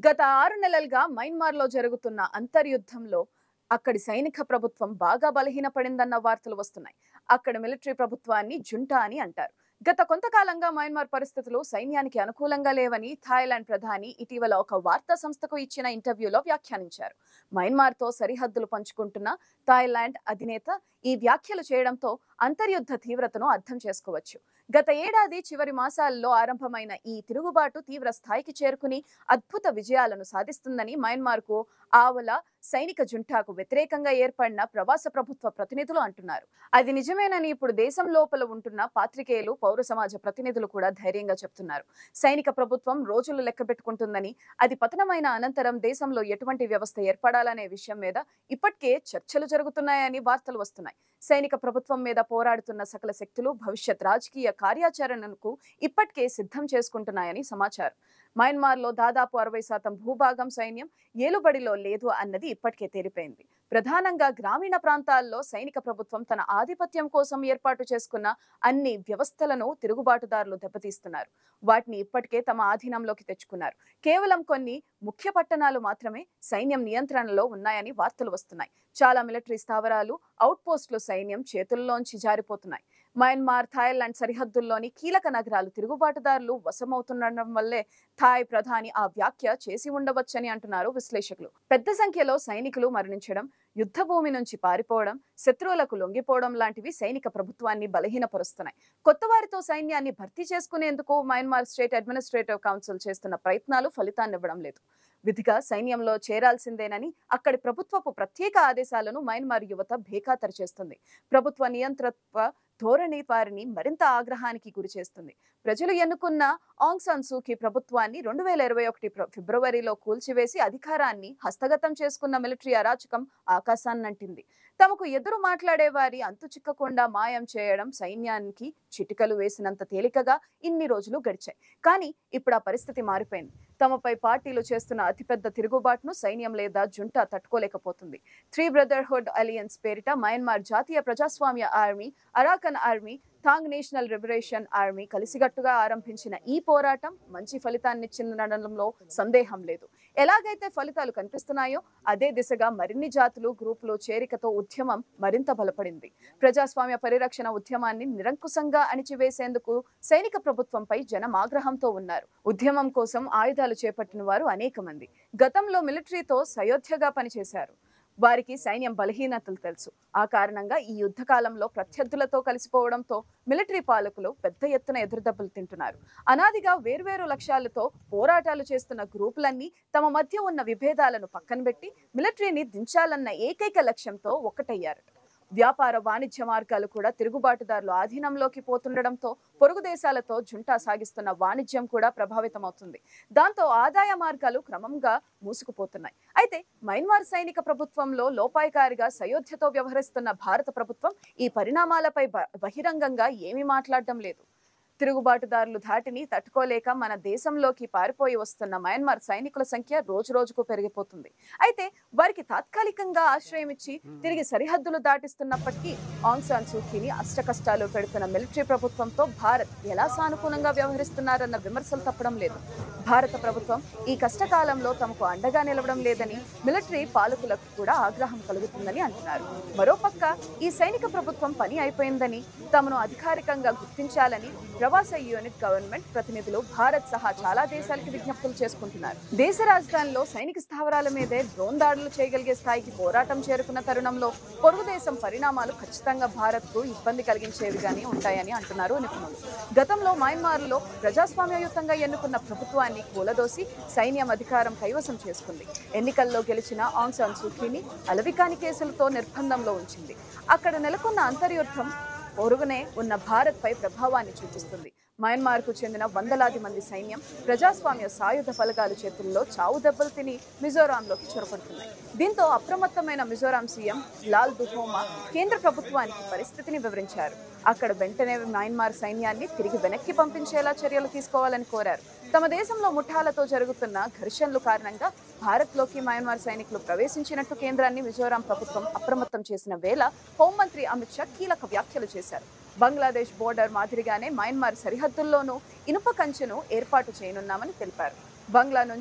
గత 6 నెలలుగా మయన్మార్‌లో జరుగుతున్న అంతర్యుద్ధంలో అక్కడి సైనిక ప్రభుత్వం బాగా బలహీనపడిందన్న వార్తలు వస్తున్నాయి. అక్కడ మిలిటరీ ప్రభుత్వాన్ని జుంటా అని అంటారు. గత కొంతకాలంగా మయన్మార్ పరిస్థితులు సైన్యానికి అనుకూలంగా లేవని థాయిలాండ్ ప్రధాని ఇటీవల ఒక వార్తా సంస్థకు ఇచ్చిన ఇంటర్వ్యూలో వ్యాఖ్యానించారు. మయన్మార్‌తో సరిహద్దులు పంచుకుంటున్న థాయిలాండ్ అధినేత ఈ వ్యాఖ్యలు చేయడంతో అంతర్యుద్ధ తీవ్రతను అర్థం చేసుకోవచ్చు. గత ఏడాది చివరి మాసాల్లో ఆరంభమైన ఈ తిరుగుబాటు తీవ్ర స్థాయికి చేరుకుని అద్భుత విజయాలను సాధిస్తుందని మయన్మార్కు ఆవల సైనిక జుంటాకు వ్యతిరేకంగా ఏర్పడిన ప్రవాస ప్రభుత్వ ప్రతినిధులు అంటున్నారు. అది నిజమేనని ఇప్పుడు దేశం లోపల ఉంటున్న పాత్రికేయులు, పౌర సమాజ ప్రతినిధులు కూడా ధైర్యంగా చెప్తున్నారు. సైనిక ప్రభుత్వం రోజులు లెక్కబెట్టుకుంటుందని, అది పతనమైన అనంతరం దేశంలో ఎటువంటి వ్యవస్థ ఏర్పడాలనే విషయం మీద ఇప్పటికే చర్చలు జరుగుతున్నాయని వార్తలు వస్తున్నాయి. సైనిక ప్రభుత్వం మీద పోరాడుతున్న సకల శక్తులు భవిష్యత్ రాజకీయ కార్యాచరణకు ఇప్పటికే సిద్ధం చేసుకుంటున్నాయని సమాచారం. మయన్మార్లో దాదాపు 60% భూభాగం సైన్యం ఏలుబడిలో లేదు అన్నది ఇప్పటికే తేలిపోయింది. ప్రధానంగా గ్రామీణ ప్రాంతాల్లో సైనిక ప్రభుత్వం తన ఆధిపత్యం కోసం ఏర్పాటు చేసుకున్న అన్ని వ్యవస్థలను తిరుగుబాటుదారులు దెబ్బతీస్తున్నారు. వాటిని ఇప్పటికే తమ ఆధీనంలోకి తెచ్చుకున్నారు. కేవలం కొన్ని ముఖ్య పట్టణాలు మాత్రమే సైన్యం నియంత్రణలో ఉన్నాయని వార్తలు వస్తున్నాయి. చాలా మిలిటరీ స్థావరాలు, అవుట్ పోస్టులు సైన్యం చేతుల్లోంచి జారిపోతున్నాయి. మయన్మార్, థాయిలాండ్ సరిహద్దుల్లోని కీలక నగరాలు తిరుగుబాటుదారులు వశమవుతుండడం వల్లే థాయ్ ప్రధాని ఆ వ్యాఖ్య చేసి ఉండవచ్చని అంటున్నారు విశ్లేషకులు. పెద్ద సంఖ్యలో సైనికులు మరణించడం, యుద్ధ భూమి నుంచి పారిపోవడం, శత్రువులకు లొంగిపోవడం లాంటివి సైనిక ప్రభుత్వాన్ని బలహీనపరుస్తున్నాయి. కొత్త వారితో సైన్యాన్ని భర్తీ చేసుకునేందుకు మయన్మార్ స్టేట్ అడ్మినిస్ట్రేటివ్ కౌన్సిల్ చేస్తున్న ప్రయత్నాలు ఫలితాన్నివ్వడం లేదు. విధిగా సైన్యంలో చేరాల్సిందేనని అక్కడి ప్రభుత్వపు ప్రత్యేక ఆదేశాలను మయన్మార్ యువత బేఖాతరు చేస్తుంది. ప్రభుత్వ నియంత్రత్వ ధోరణి వారిని మరింత ఆగ్రహానికి గురి చేస్తుంది. ప్రజలు ఎన్నుకున్న ఆంగ్ సాన్ సూకీ ప్రభుత్వాన్ని 2021 ఫిబ్రవరిలో కూల్చివేసి అధికారాన్ని హస్తగతం చేసుకున్న మిలిటరీ అరాచకం ఆకాశాన్నంటింది. తమకు ఎదురు మాట్లాడే వారి అంతు చిక్కకుండా మాయం చేయడం సైన్యానికి చిటికలు వేసినంత తేలికగా ఇన్ని రోజులు గడిచాయి. కానీ ఇప్పుడు ఆ పరిస్థితి మారిపోయింది. తమపై పార్టీలు చేస్తున్న అతిపెద్ద తిరుగుబాటును సైన్యం లేదా జుంటా తట్టుకోలేకపోతుంది. త్రీ బ్రదర్హుడ్ అలియన్స్ పేరిట మయన్మార్ జాతీయ ప్రజాస్వామ్య army, Arakan army, Ta'ang national liberation army కలిసికట్టుగా ఆరంభించిన ఈ పోరాటం మంచి ఫలితాన్నిచ్చిందనడంలో సందేహం లేదు. ఎలాగైతే ఫలితాలు కనిపిస్తున్నాయో అదే దిశగా మరిన్ని జాతులు, గ్రూపులు చేరికతో ఉద్యమం మరింత బలపడింది. ప్రజాస్వామ్య పరిరక్షణ ఉద్యమాన్ని నిరంకుశంగా అణిచివేసేందుకు సైనిక ప్రభుత్వంపై జనం ఆగ్రహంతో ఉన్నారు. ఉద్యమం కోసం ఆయుధాలు చేపట్టిన వారు అనేక మంది గతంలో మిలిటరీతో సయోధ్యగా పనిచేశారు. వారికి సైన్యం బలహీనతలు తెలుసు. ఆ కారణంగా ఈ యుద్ధ కాలంలో ప్రత్యర్థులతో కలిసిపోవడంతో మిలిటరీ పాలకులు పెద్ద ఎత్తున ఎదురుదెబ్బలు తింటున్నారు. అనాదిగా వేర్వేరు లక్ష్యాలతో పోరాటాలు చేస్తున్న గ్రూపులన్నీ తమ మధ్య ఉన్న విభేదాలను పక్కనబెట్టి మిలిటరీని దించాలన్న ఏకైక లక్ష్యంతో ఒక్కటయ్యారు. వ్యాపార, వాణిజ్య మార్గాలు కూడా తిరుగుబాటుదారులు ఆధీనంలోకి పోతుండడంతో పొరుగు దేశాలతో జుంటా సాగిస్తున్న వాణిజ్యం కూడా ప్రభావితమవుతుంది. దాంతో ఆదాయ మార్గాలు క్రమంగా మూసుకుపోతున్నాయి. అయితే మయన్మార్ సైనిక ప్రభుత్వంలో లోపాయికారిగా సయోధ్యతో వ్యవహరిస్తున్న భారత ప్రభుత్వం ఈ పరిణామాలపై బహిరంగంగా ఏమీ మాట్లాడడం లేదు. తిరుగుబాటుదారులు ధాటిని తట్టుకోలేక మన దేశంలోకి పారిపోయి వస్తున్న మయన్మార్ సైనికుల సంఖ్య రోజు రోజుకు పెరిగిపోతుంది. అయితే వారికి తాత్కాలికంగా ఆశ్రయం ఇచ్చి తిరిగి సరిహద్దులు దాటిస్తున్నప్పటికీ ఆంగ్ సాన్ సూకీని అష్టకష్టాలు పెడుతున్న మిలిటరీ ప్రభుత్వంతో భారత్ ఎలా సానుకూలంగా వ్యవహరిస్తున్నారన్న విమర్శలు తప్పడం లేదు. భారత ప్రభుత్వం ఈ కష్టకాలంలో తమకు అండగా నిలవడం లేదని మిలిటరీ పాలకులకు కూడా ఆగ్రహం కలుగుతుందని అంటున్నారు. మరోపక్క ఈ సైనిక ప్రభుత్వం పని అయిపోయిందని, తమను అధికారికంగా గుర్తించాలని ప్రవాస యూనిట్ గవర్నమెంట్ ప్రతినిధులు భారత్ సహా చాలా దేశాలకు విజ్ఞప్తులు చేసుకుంటున్నారు. దేశ రాజధానిలో సైనిక స్థావరాల మీదే డ్రోన్ దాడులు చేయగలిగే స్థాయికి పోరాటం చేరుకున్న తరుణంలో పొరుగు దేశం పరిణామాలు ఖచ్చితంగా భారత్ కు ఇబ్బంది కలిగించేవిగానే ఉంటాయని అంటున్నారు నిపుణులు. గతంలో మయన్మార్లో ప్రజాస్వామ్యయుతంగా ఎన్నుకున్న ప్రభుత్వాన్ని కూలదోసి సైన్యం అధికారం కైవసం చేసుకుంది. ఎన్నికల్లో గెలిచిన ఆంగ్ సాన్ సూకీని అలవికాని కేసులతో నిర్బంధంలో ఉంచింది. అక్కడ నెలకొన్న అంతర్యుద్ధం పొరుగునే ఉన్న భారత్ పై ప్రభావాన్ని చూపిస్తుంది. మయన్మార్కు చెందిన వందలాది మంది సైన్యం ప్రజాస్వామ్య సాయుధ బలగాల చేతుల్లో చావు దెబ్బలు తిని మిజోరాంలోకి చొరబడుతున్నాయి. దీంతో అప్రమత్తమైన మిజోరాం సీఎం లాల్ దుహోమా కేంద్ర ప్రభుత్వానికి పరిస్థితిని వివరించారు. అక్కడ వెంటనే మయన్మార్ సైన్యాన్ని తిరిగి వెనక్కి పంపించేలా చర్యలు తీసుకోవాలని కోరారు. తమ దేశంలో ముఠాలతో జరుగుతున్న ఘర్షణల కారణంగా భారత్లోకి మయన్మార్ సైనికులు ప్రవేశించినట్టు కేంద్రాన్ని మిజోరాం ప్రభుత్వం అప్రమత్తం చేసిన వేళ హోంమంత్రి అమిత్ షా కీలక వ్యాఖ్యలు చేశారు. బంగ్లాదేశ్ బోర్డర్ మాదిరిగానే మయన్మార్ సరిహద్దుల్లోనూ ఇనుప కంచెను ఏర్పాటు చేయనున్నామని తెలిపారు. బంగ్లా నుంచి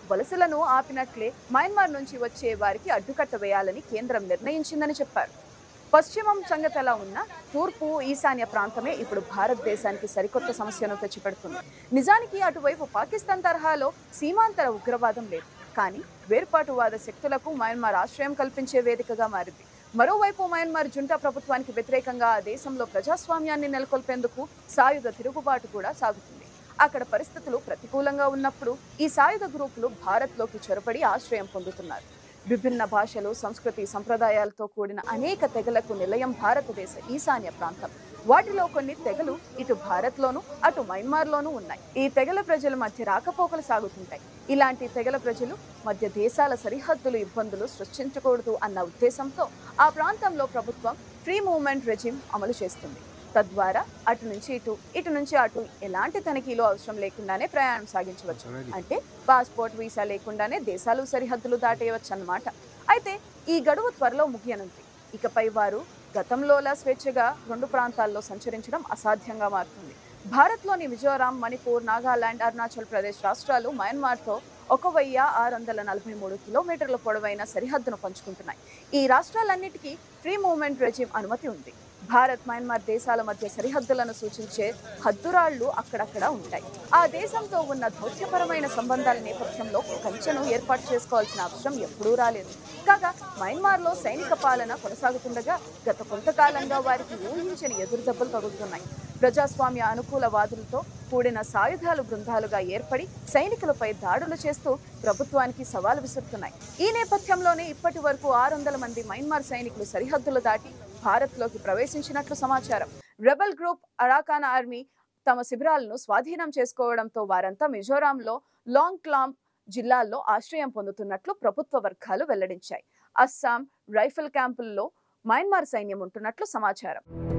వలసలను ఆపినట్లే మయన్మార్ నుంచి వచ్చే వారికి అడ్డుకట్ట వేయాలని కేంద్రం నిర్ణయించిందని చెప్పారు. పశ్చిమం సంగతి ఎలా ఉన్నా తూర్పు ఈశాన్య ప్రాంతమే ఇప్పుడు భారతదేశానికి సరికొత్త సమస్యను తెచ్చిపెడుతుంది. నిజానికి అటువైపు పాకిస్తాన్ తరహాలో సీమాంతర ఉగ్రవాదం లేదు, కానీ వేర్పాటువాద శక్తులకు మయన్మార్ ఆశ్రయం కల్పించే వేదికగా మారింది. మరోవైపు మయన్మార్ జుంటా ప్రభుత్వానికి వ్యతిరేకంగా ఆ దేశంలో ప్రజాస్వామ్యాన్ని నెలకొల్పేందుకు సాయుధ తిరుగుబాటు కూడా సాగుతుంది. అక్కడ పరిస్థితులు ప్రతికూలంగా ఉన్నప్పుడు ఈ సాయుధ గ్రూపులు భారత్లోకి చొరబడి ఆశ్రయం పొందుతున్నారు. విభిన్న భాషలు, సంస్కృతి, సంప్రదాయాలతో కూడిన అనేక తెగలకు నిలయం భారతదేశ ఈశాన్య ప్రాంతం. వాటిలో కొన్ని తెగలు ఇటు భారత్లోనూ అటు మయన్మార్లోనూ ఉన్నాయి. ఈ తెగల ప్రజల మధ్య రాకపోకలు సాగుతుంటాయి. ఇలాంటి తెగల ప్రజలు మధ్య దేశాల సరిహద్దులు ఇబ్బందులు సృష్టించకూడదు అన్న ఉద్దేశంతో ఆ ప్రాంతంలో ప్రభుత్వం ఫ్రీ మూవ్మెంట్ రెజిమ్ అమలు చేస్తుంది. తద్వారా అటు నుంచి ఇటు నుంచి అటు ఎలాంటి తనిఖీలు అవసరం లేకుండానే ప్రయాణం సాగించవచ్చు. అంటే పాస్పోర్ట్, వీసా లేకుండానే దేశాలు సరిహద్దులు దాటేయవచ్చు అన్నమాట. అయితే ఈ గడువు త్వరలో ముగియనుంది. ఇకపై వారు గతంలోలా స్వేచ్ఛగా రెండు ప్రాంతాల్లో సంచరించడం అసాధ్యంగా మారుతుంది. భారత్లోని మిజోరాం, మణిపూర్, నాగాలాండ్, అరుణాచల్ ప్రదేశ్ రాష్ట్రాలు మయన్మార్తో 1643 కిలోమీటర్ల పొడవైన సరిహద్దును పంచుకుంటున్నాయి. ఈ రాష్ట్రాలన్నిటికీ ఫ్రీ మూవ్మెంట్ రెజిమ్ అనుమతి ఉంది. భారత్, మయన్మార్ దేశాల మధ్య సరిహద్దులను సూచించే హద్దురాళ్లు అక్కడక్కడ ఉంటాయి. ఆ దేశంతో ఉన్న దౌత్యపరమైన సంబంధాల నేపథ్యంలో కంచెను ఏర్పాటు చేసుకోవాల్సిన అవసరం ఎప్పుడూ రాలేదు. కాగా మయన్మార్లో సైనిక పాలన కొనసాగుతుండగా గత కొంతకాలంగా వారికి ఊహించని ఎదురుదెబ్బలు తగులుతున్నాయి. ప్రజాస్వామ్య అనుకూల వాదులతో కూడిన సాయుధాలు బృందాలుగా ఏర్పడి సైనికులపై దాడులు చేస్తూ ప్రభుత్వానికి సవాలు విసురుతున్నాయి. ఈ నేపథ్యంలోనే ఇప్పటి వరకు 600 మంది మయన్మార్ సైనికులు సరిహద్దులు దాటి భారత్లోకి ప్రవేశించినట్లు సమాచారం. రెబల్ గ్రూప్ అరాకాన్ ఆర్మీ తమ శిబిరాలను స్వాధీనం చేసుకోవడంతో వారంతా మిజోరాంలో లాంగ్క్లామ్ జిల్లాల్లో ఆశ్రయం పొందుతున్నట్లు ప్రభుత్వ వర్గాలు వెల్లడించాయి. అస్సాం రైఫిల్ క్యాంపుల్లో మయన్మార్ సైన్యం ఉంటున్నట్లు సమాచారం.